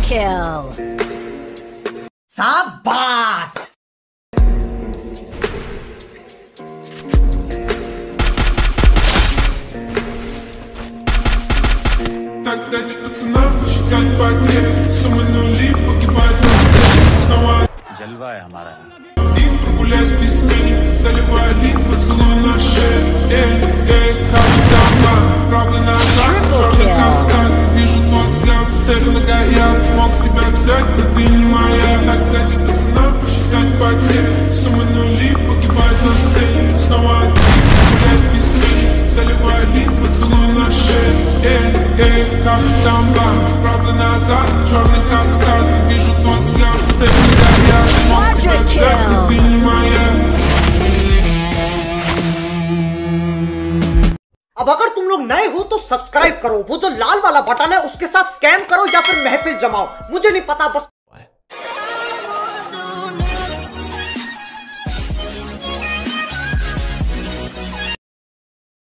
kill. शाबाश। Так дайте пацанам посчитать потери, суммы нули погибает на сцене. Снова जलवा है हमारा। один прогуляюсь без тени, заливаю лик, поцелуй на шею. Как дамба, правый назад, черный каскад. Вижу твой взгляд, стелю на горят. Мог тебя взять, но ты не моя. Так дайте пацанам посчитать потери, суммы нули погибает на сцене. Снова один прогуляюсь без тени, заливаю лик, поцелуй на шею. Как дамба, правда назад, черный каскад. Вижу твой взгляд, стелю на горят. Мог тебя взять, но ты не моя. अब अगर तुम लोग नए हो तो सब्सक्राइब करो, वो जो लाल वाला बटन है उसके साथ स्कैम करो या फिर महफिल जमाओ, मुझे नहीं पता, बस